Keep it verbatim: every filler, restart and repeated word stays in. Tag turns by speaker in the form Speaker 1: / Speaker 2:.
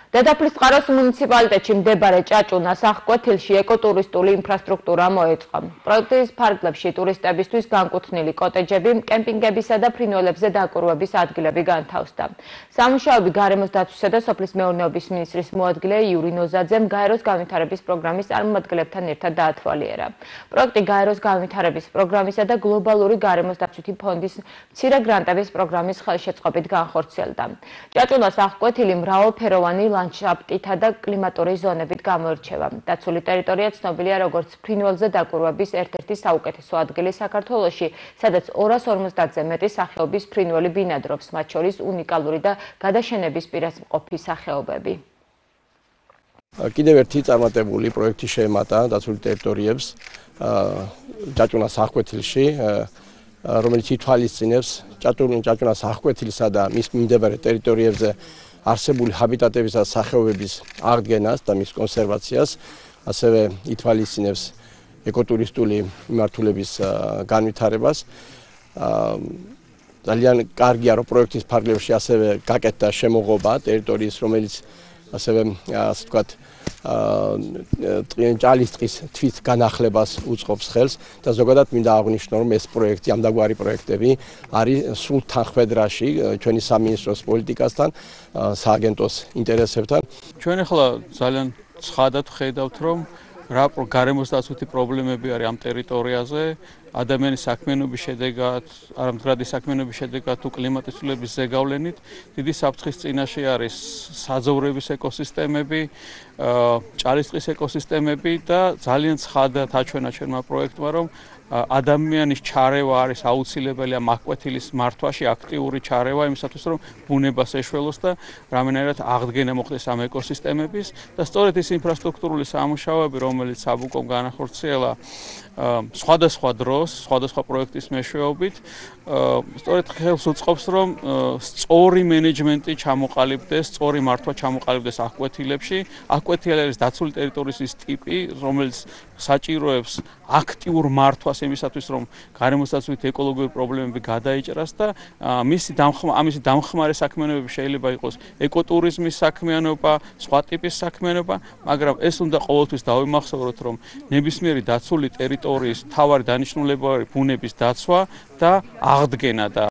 Speaker 1: დედოფლისწყაროს მუნიციპალიტეტში მდებარე ჭაჭუნას აღკვეთილში ეკოტურისტული ინფრასტრუქტურა მოეწყო. პროექტის ფარგლებში ტურისტებისთვის განკუთვნილი კოტეჯები, კემპინგებისა და ფრინველებზე დაკვირვების ადგილები განთავსდა. სამუშაოები გარემოს დაცვისა და სოფლის მეურნეობის მინისტრის მოადგილე იური ნოზაძემ გაეროს განვითარების პროგრამის წარმომადგენლებთან ერთად დაათვალიერა. პროექტი გაეროს განვითარების პროგრამისა და გლობალური გარემოს დაცვითი ფონდის მცირე გრანტების პროგრამის ხელშეწყობით განხორციელდა. ჭაჭუნას აღკვეთილი მრავალფეროვანი ლანდშაფტითა და კლიმატური ზონებით გამოირჩევა. დაცული ტერიტორია ცნობილია როგორც ფრინველზე დაკვირვების ერთ-ერთი საუკეთესო ადგილი საქართველოში, სადაც ორას ორმოცდაათზე მეტი სახეობის ფრინველი ბინადრობს, მათ შორის უნიკალური და გადაშენების პირას მყოფი სახეობები.
Speaker 2: კიდევ ერთი წარმატებული პროექტი შეემატა დაცული ტერიტორიებს ჭაჭუნას აღკვეთილში, რომელიც ითვალისწინებს ჭაჭუნას აღკვეთილსა და მის მიმდებარე ტერიტორიებზე არსებული ჰაბიტატების და სახეობების აღდგენას და მის კონსერვაციას, ასევე ითვალისწინებს ეკოტურისტული მიმართულების განვითარებას. ძალიან კარგია, რომ პროექტის ფარგლებში ასევე გაკეთდა შემოღობა ტერიტორიის, რომელიც ასევე ასე ვთქვათ ჭალისწყლის თვით განახლებას უწყობს ხელს და ზოგადად მინდა აღვნიშნო, რომ ეს პროექტი, ამდაგვარი პროექტები არის სრულ თანხმედრაში ჩვენი სამინისტროს პოლიტიკასთან, სააგენტოს ინტერესებთან.
Speaker 3: ჩვენ ახლა ძალიან ცხადად ვხედავთ, რომ რა გარემოს დაცვითი პრობლემები არის ამ ტერიტორიაზე, ადამიანის საქმიანობის შედეგად, არამდგრადი საქმიანობის შედეგად თუ კლიმატის ცვლილების ზეგავლენით, დიდი საფრთხის წინაშე არის საძოვრების ეკოსისტემები, ჭალისწყლის ეკოსისტემები და ძალიან ცხადად აჩვენა ჩვენმა პროექტმა, რომ ადამიანის ჩარევა არის აუცილებელი ამ აღკვეთილის მართვაში, აქტიური ჩარევა იმისათვის, რომ ბუნებას ეშველოს და რამენერად აღდგენა მოხდეს ამ ეკოსისტემების და სწორედ ის ინფრასტრუქტურული სამუშაოები, რომელიც საბუკომ განახორციელა სხვადასხვა დროს, სხვადასხვა პროექტის მეშვეობით, სწორედ ხელს უწყობს, რომ სწორი მენეჯმენტი ჩამოყალიბდეს, სწორი მართვა ჩამოყალიბდეს აღკვეთილებში. აღკვეთილი არის დაცული ტერიტორიის ის ტიპი, რომელიც საჭიროებს აქტიურ მართვას იმისათვის, რომ გარემოს დაცვითი ეკოლოგიური პრობლემები გადაიჭრას და მისი ამისი დამხმარე საქმიანობები შეიძლება იყოს ეკოტურიზმის საქმიანობა, სხვა ტიპის საქმიანობა, მაგრამ ეს უნდა ყოველთვის დავიმახსოვროთ, რომ ნებისმიერი დაცული ტერიტორიის მთავარი დანიშნულება არის ბუნების დაცვა და აღდგენა და